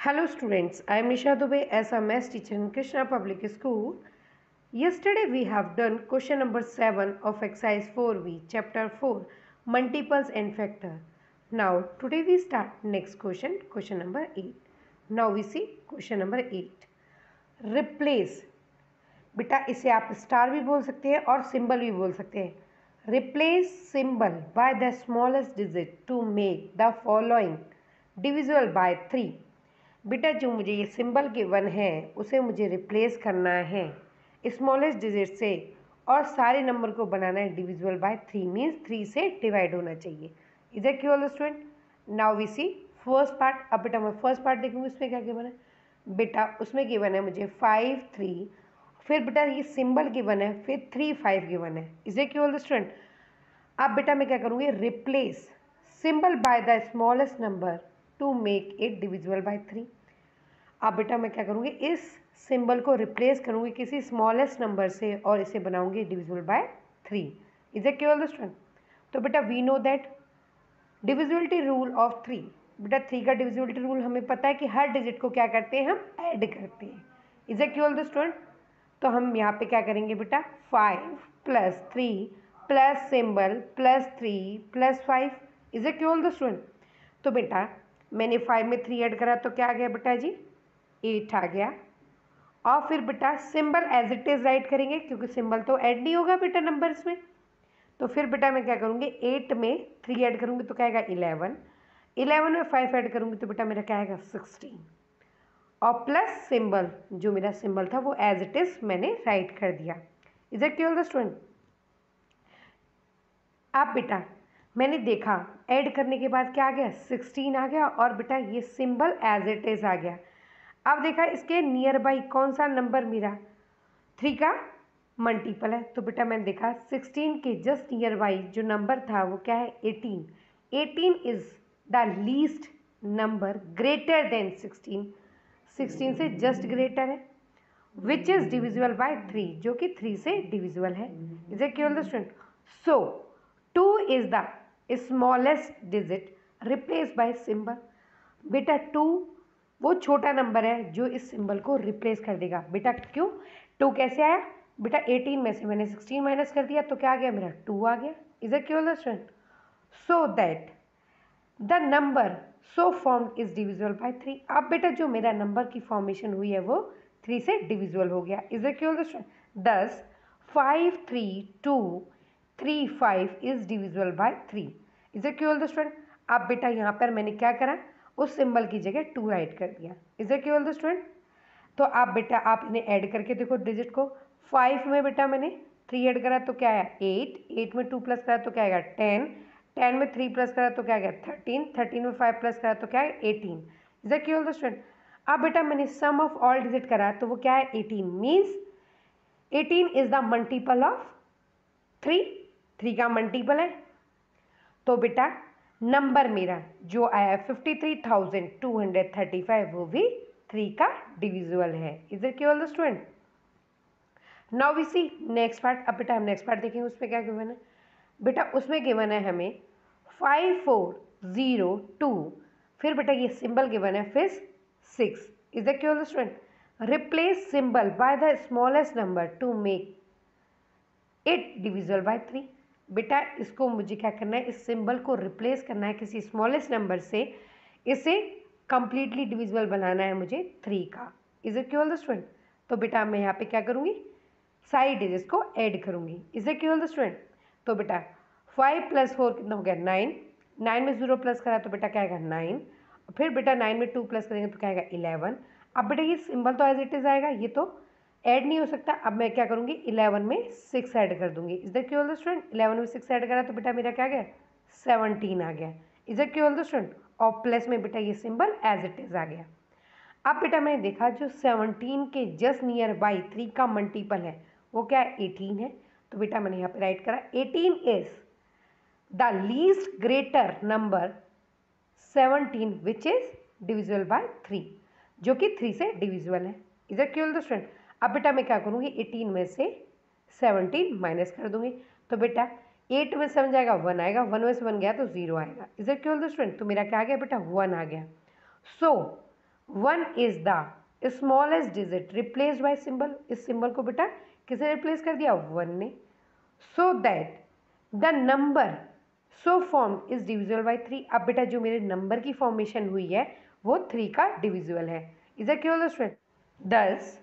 Hello students, I am Nisha Dubey as a maths teacher in Krishna Public School. Yesterday we have done question number 7 of exercise 4B, chapter 4, multiples and factor. Now today we start next question, question number 8. Now we see question number 8. Replace. बेटा इसे आप star भी बोल सकते हैं और symbol भी बोल सकते हैं. Replace symbol by the smallest digit to make the following divisible by 3. बेटा जो मुझे ये सिंबल गिवन है उसे मुझे रिप्लेस करना है स्मॉलेस्ट डिजिट से और सारे नंबर को बनाना है डिविजिबल बाय 3 मीन्स 3 से डिवाइड होना चाहिए. Is it clear student? Now we see first part. अब बेटा मैं फर्स्ट पार्ट देखूंगी उसमें क्या गिवन है. बेटा उसमें गिवन है मुझे 5 3, फिर बेटा ये सिंबल गिवन है, फिर 3 5 गिवन है. Is it clear student? अब बेटा मैं क्या करूँगी, replace symbol by the smallest number to make it divisible by 3. अब बेटा मैं क्या करूँगी, इस सिंबल को रिप्लेस करूँगी किसी स्मॉलेस्ट नंबर से और इसे बनाऊँगी divisible by 3. Is it clear student? तो बेटा we know that divisibility rule of 3. बेटा 3 का डिविजिबिलिटी रूल हमें पता है कि हर डिजिट को क्या करते हैं, हम ऐड करते हैं. Is it clear student? तो हम यहाँ पे क्या करेंगे बेटा, 5 + 3 plus symbol plus 3 plus 5. Is it clear student? तो बेटा मैंने 5 में 3 ऐड करा तो क्या आ गया बेटा जी, 8 आ गया. और फिर बेटा symbol as it is write करेंगे क्योंकि सिंबल तो ऐड नहीं होगा बेटा नंबर्स में. तो फिर बेटा मैं क्या करूँगी, 8 में 3 ऐड करूँगी तो क्या आएगा 11, 11 में 5 ऐड करूँगी तो बेटा मेरा क्या आएगा 16. और प्लस सिंबल जो मेरा सिंबल था वो एज इट इज़ मैंने राइट कर दिया. Is it clear student? अब बेटा मैंने देखा ऐड करने के बाद क्या आ गया, 16 आ गया और बेटा ये सिंबल एज इट इज़ आ गया. अब देखा इसके नियर बाई कौन सा नंबर मेरा 3 का मल्टीपल है. तो बेटा मैंने देखा 16 के जस्ट नियर बाई जो नंबर था वो क्या है 18. 18 is the least number greater than 16. 16 से जस्ट ग्रेटर है विच इज़ डिविजिबल बाय 3 जो कि 3 से डिविजिबल है. Is it clear student? So 2 is the smallest digit replace by symbol. बेटा 2 वो छोटा नंबर है जो इस सिंबल को रिप्लेस कर देगा. बेटा क्यों 2 कैसे आया बेटा, 18 में से मैंने 16 माइनस कर दिया तो क्या आ गया मेरा 2 आ गया. Is it clear student? So that the number so formed is divisible by 3. अब बेटा जो मेरा नंबर की फॉर्मेशन हुई है वो 3 से डिविजिबल हो गया. Is it clear student? Thus 5 3 2 3 5 is divisible by 3. Is it clear student? अब बेटा यहाँ पर मैंने क्या करा, उस सिंबल की जगह 2 राइट कर दिया. Is it clear student? तो आप बेटा आप इन्हें ऐड करके देखो डिजिट को. 5 में बेटा मैंने 3 ऐड करा तो क्या आया 8, 8 में 2 प्लस करा तो क्या आएगा 10, 10 में 3 प्लस करा तो क्या आएगा 13, 13 में 5 प्लस करा तो क्या है 18. Is it clear student? अब बेटा मैंने सम ऑफ ऑल डिजिट करा तो वो क्या है 18 means 18 is the multiple of 3. 3 का मल्टीपल है. तो बेटा नंबर मेरा जो आया 53,235 वो भी 3 का डिविजिबल है. Is it clear student? Now we see next part. अब बेटा हम नेक्स्ट पार्ट देखेंगे उसमें क्या गिवन है. बेटा उसमें गिवन है हमें 5402, फिर बेटा ये सिंबल गिवन है फिर 6. Is it clear student? Replace symbol by the smallest number to make it divisible by 3. बेटा इसको मुझे क्या करना है, इस सिंबल को रिप्लेस करना है किसी स्मॉलेस्ट नंबर से, इसे कंप्लीटली डिविजिबल बनाना है मुझे 3 का. Is it clear student? तो बेटा मैं यहाँ पे क्या करूँगी, साइड डिजिट्स को ऐड करूँगी. Is it clear student? तो बेटा 5 + 4 कितना हो गया 9, 9 में 0 प्लस करा तो बेटा क्या आएगा 9, फिर बेटा 9 में 2 प्लस करेंगे तो क्या आएगा 11. अब बेटा ये सिंबल तो एज इट इज़ आएगा, ये तो ऐड नहीं हो सकता. अब मैं क्या करूँगी 11 में 6 ऐड कर दूँगी. Is it clear student? 11 में 6 ऐड करा तो बेटा मेरा क्या आ गया 17 आ गया. Is it clear student? और प्लस में बेटा ये सिंबल एज इट इज़ आ गया. अब बेटा मैंने देखा जो 17 के जस्ट नियर बाई 3 का मल्टीपल है वो क्या है 18 है. तो बेटा मैंने यहाँ पे राइट करा 18 is the least greater number 17 which is divisible by 3 जो कि 3 से डिविजिबल है. Is it clear student? अब बेटा मैं क्या करूँगी 18 में से 17 माइनस कर दूँगी. तो बेटा 8 में 7 जाएगा 1 आएगा, 1 में से 1 गया तो 0 आएगा. Is it clear student? तो मेरा क्या आ गया बेटा 1 आ गया. So 1 is the smallest digit replaced by symbol, इस सिंबल को बेटा किसे रिप्लेस कर दिया, 1 ने, so that the number so formed is divisible by 3। अब बेटा जो मेरे नंबर की फॉर्मेशन हुई है वो 3 का डिविजिबल है। Is it clear student? Thus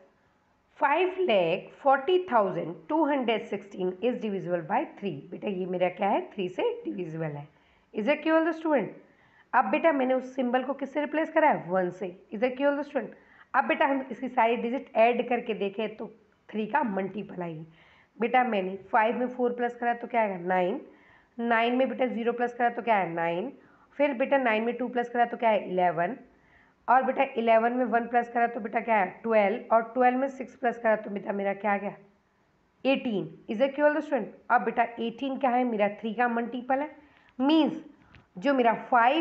5,40,216 is divisible by 3। बेटा ये मेरा क्या है, 3 से डिविजिबल है। Is it clear student? अब बेटा मैंने उस सिंबल को किससे रिप्लेस करा है, 1 से। Is it clear student? अब बेटा हम इसकी सारी डिजिट ऐड करके देखें तो 3 का मल्टीपल आएगी। बेटा मैंने 5 में 4 प्लस करा तो क्या आएगा, 9। 9 में बेटा 0 प्लस करा तो क्या है, 9। फिर बेटा 9 में 2 प्लस करा तो क्या है, 11। और बेटा 11 में 1 प्लस करा तो बेटा क्या है, 12। और 12 में 6 प्लस करा तो बेटा मेरा क्या आ गया, 18। Is it clear student? अब बेटा 18 क्या है, मेरा 3 का मल्टीपल है। मीन्स जो मेरा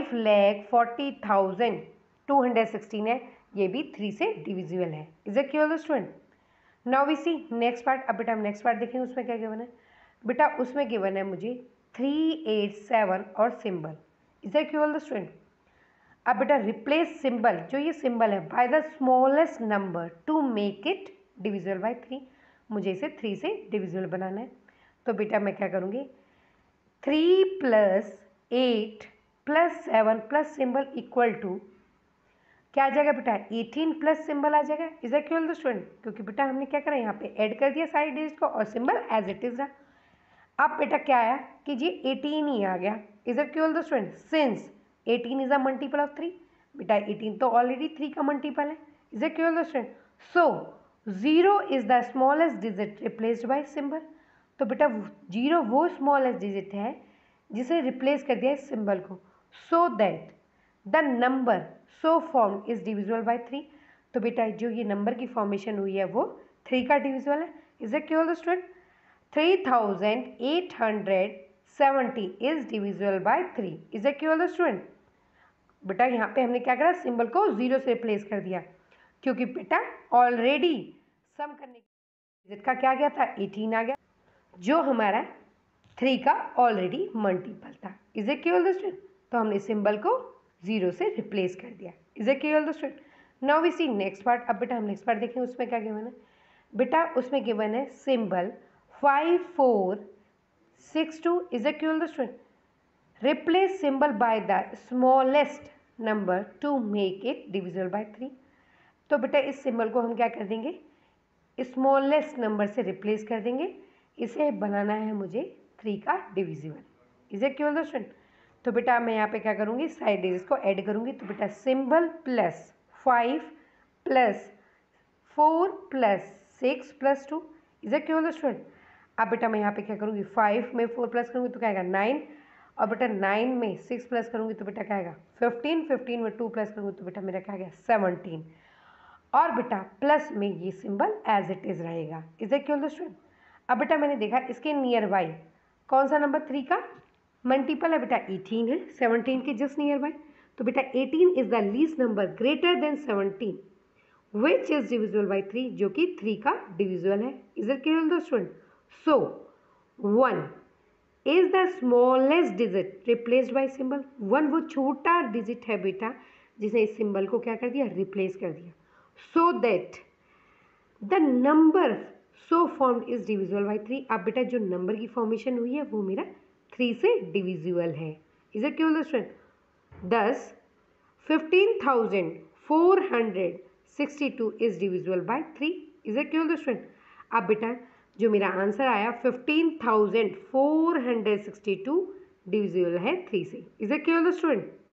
5,40,216 है ये भी 3 से डिविजिबल है। Is it clear student? Now we see next part. अब बेटा हम नेक्स्ट पार्ट देखेंगे, उसमें क्या गिवन है। बेटा उसमें गिवन है मुझे 387 और symbol. Is it clear student? अब बेटा रिप्लेस सिंबल, जो ये सिंबल है, by the smallest number to make it divisible by 3। मुझे इसे 3 से डिविजिबल बनाना है। तो बेटा मैं क्या करूँगी, 3 + 8 + 7 + सिंबल इक्वल टू क्या आ जाएगा बेटा, 18 प्लस सिंबल आ जाएगा। Is it clear student? क्योंकि बेटा हमने क्या करा, यहाँ पे ऐड कर दिया सारी डिजिट को और सिंबल एज इट इज रहा। अब बेटा क्या आया कि जी 18 ही आ गया। Is it clear student? Since 18 is a multiple of 3। बेटा 18 तो ऑलरेडी 3 का मल्टीपल है। Is it clear student? So 0 is the smallest digit replaced by symbol. तो बेटा 0 वो स्मॉलेस्ट डिजिट है जिसे रिप्लेस कर दिया इस सिंबल को, so that the number so form is divisible by 3। तो बेटा जो ये नंबर की फॉर्मेशन हुई है वो 3 का डिविजिबल है। Is it clear student? 3,870 is divisible by 3। Is it clear student? बेटा यहाँ पे हमने क्या करा, सिंबल को 0 से रिप्लेस कर दिया, क्योंकि बेटा ऑलरेडी सम करने की डिजिट का क्या गया था, 18 आ गया, जो हमारा 3 का ऑलरेडी मल्टीपल था। Is it clear student? तो हमने सिंबल को 0 से रिप्लेस कर दिया। Is it clear student? Now we see next part. अब बेटा हम नेक्स्ट पार्ट देखें, उसमें क्या गिवन है। बेटा उसमें गिवन है symbol 5462। Is it clear student? Replace symbol by the smallest number to make it divisible by 3। तो बेटा इस सिंबल को हम क्या कर देंगे, स्मॉलेस्ट नंबर से रिप्लेस कर देंगे। इसे बनाना है मुझे 3 का divisible. Is it clear student? तो बेटा मैं यहाँ पे क्या करूँगी, साइड डिजिट को ऐड करूँगी। तो बेटा symbol plus 5 + 4 + 6 + 2। Is it clear student? अब बेटा मैं यहाँ पे क्या करूँगी, 5 में 4 प्लस करूँगी तो क्या आएगा, 9। और बेटा 9 में 6 प्लस करूँगी तो बेटा क्या आएगा, 15। 15 में 2 प्लस करूँगी तो बेटा मेरा क्या आ गया, 17। और बेटा प्लस में ये सिंबल एज इट इज़ रहेगा। Is it clear student? अब बेटा मैंने देखा इसके नियर बाई कौन सा नंबर 3 का मल्टीपल है, बेटा 18 है, 17 के जस्ट नियर बाई। तो बेटा 18 is the least number greater than 17 which is divisible by 3, जो कि 3 का डिविजिबल है। Is it clear student? So 1 is the smallest digit replaced by symbol. 1 वो छोटा डिजिट है बेटा जिसे इस सिंबल को क्या कर दिया, रिप्लेस कर दिया, so that the number so formed is divisible by 3। अब बेटा जो नंबर की फॉर्मेशन हुई है वो मेरा 3 से डिविजिबल है। Is it clear student? thus 15,462 is divisible by 3। Is it clear student? अब बेटा जो मेरा आंसर आया 15,462 डिविजिबल है 3 से। Is it clear student?